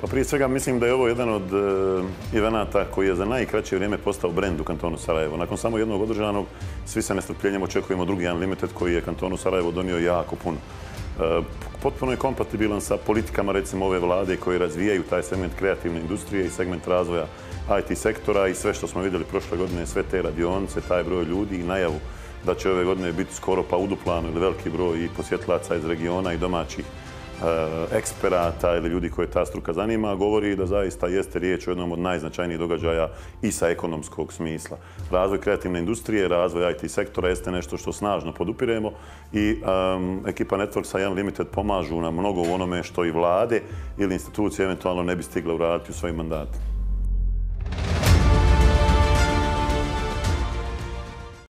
Prije svega mislim da je ovo jedan od evenata koji je za najkraće vrijeme postao brend u kantonu Sarajevo. Nakon samo jednog održanog, svi sa nestrpljenjem očekujemo drugi Unlimited koji je kantonu Sarajevo donio jako puno. Potpuno je kompatibilan sa politikama recimo ove vlade koje razvijaju taj segment kreativne industrije i segment razvoja IT sektora i sve što smo vidjeli prošle godine, sve te radionice, taj broj ljudi i najavu da će ove godine biti skoro pa uduplano ili veliki broj i posjetlaca iz regiona i domaćih eksperata ili ljudi koje ta struka zanima, govori da zaista jeste riječ o jednom od najznačajnijih događaja i sa ekonomskog smisla. Razvoj kreativne industrije, razvoj IT sektora jeste nešto što snažno podupiremo i ekipa Networksa i Unlimited pomažu nam mnogo u onome što i vlade ili institucije eventualno ne bi stigle uraditi u svojim mandatima.